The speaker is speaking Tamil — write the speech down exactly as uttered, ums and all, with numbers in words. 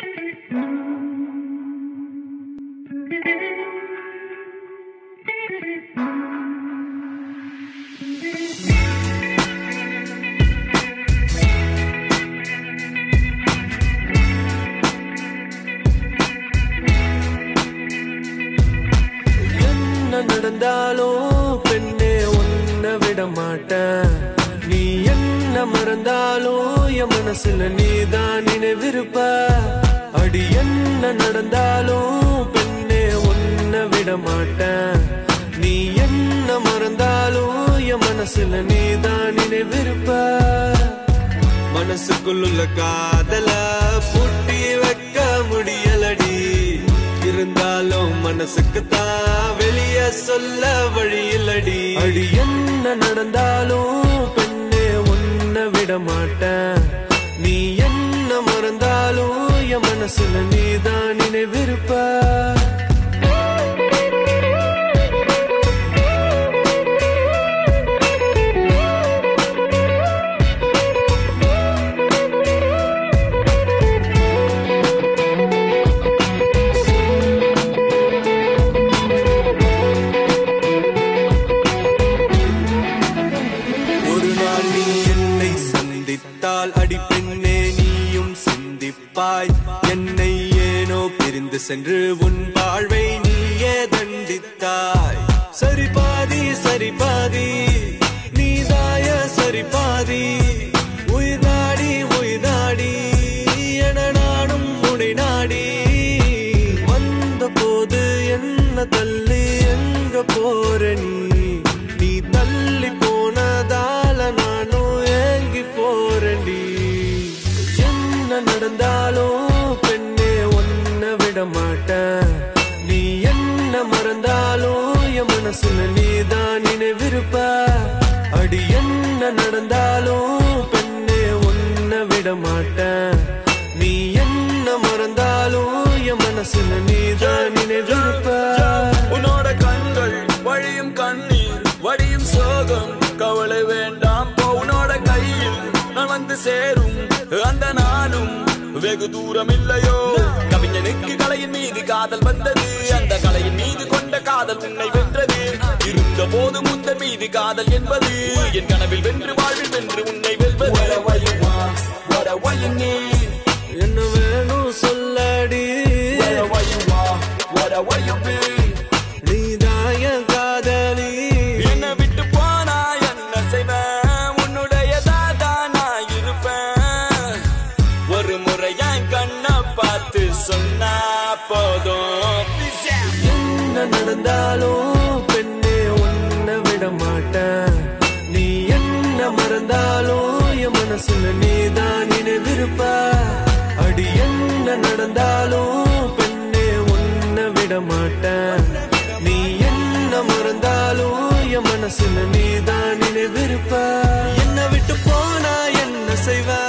நடந்தாலும் பெண்ணே உன்னை விட மாட்டேன். நீ என்ன மறந்தாலும் என் மனசுல நீதான் நினைவிருப்ப. அடி என்ன நடந்தாலும் பெண்ணே உன்னை விட மாட்டேன். நீ என்ன மறந்தாலும் என் மனசுல நீதான் நினைவிருப்ப. மனசுக்குள்ள காதல பூட்டி வைக்க முடியலடி. இருந்தாலும் மனசுக்குத்தான் வெளிய சொல்ல வழியிலடி. அடி என்ன நடந்தாலும் பெண்ணே உன்னை விட மாட்டேன். நீ என்ன மறந்தாலும் என் மனசுல நீதான் நினைவிருப்ப. அடி பெண்ணே நீயும் சிந்திப்பாய். என்னை ஏனோ பிரிந்து சென்று உன் வாழ்வை நீயே தண்டித்தாய். சரி பாதி சரி பாதி நீதாய சரி பாதி. உயிர் நாடி உயிர் நாடி என நானும் உனை நாடி. வந்த போது என்ன தள்ளி எங்க போற நீ? நீ தள்ளி போனதால நானும் ஏங்கி போறேன்டி. என்ன நடந்தாலும் பெண்ணே உன்னை விட மாட்டேன். நீ என்ன மறந்தாலும் என் மனசுல நீதான் நினைவிருப்ப. அடி என்ன நடந்தாலும் பெண்ணே உன்னை விட மாட்டேன். நீ என்ன மறந்தாலும் என் மனசுல நீதான் நினைவிருப்ப. உன்னோட கண்கள் வழியும் கண்ணீர் வடியும் சோகம் கவலை வேண்டாம். உன்னோட கையில் நான் வந்து சேரும் அந்த நாளும் வெகு தூரம் இல்லையோ. கவிஞனுக்கு கலையின் மீது காதல் வந்தது. அந்த கலையின் மீது கொண்ட காதல் உன்னை வென்றது. இருந்த போது முந்த மீது காதல் என்பது என் கனவில் வென்று வாழ்வில் வென்று உன்னை வெல்வது. என்ன வேணும் சொல்லடி. நீதாய காதலி. என்ன விட்டு போனா என்ன செய்வேன்? உன்னுடையதான் நான் இருப்பேன். ஒரு முறை என் கண்ணை பார்த்து சொன்னா போதும். என்ன நடந்தாலும் பெண்ணே உன்னை விட மாட்டேன். நீ என்ன மறந்தாலும் என் மனசுல நீதான் நினைவிருப்ப. அடி என்ன நடந்தாலும் பெண்ணே உன்னை விட மாட்டேன். நீ என்ன மறந்தாலும் என் மனசுல நீதான் நினைவிருப்ப. என்ன விட்டு போனா என்ன செய்வ?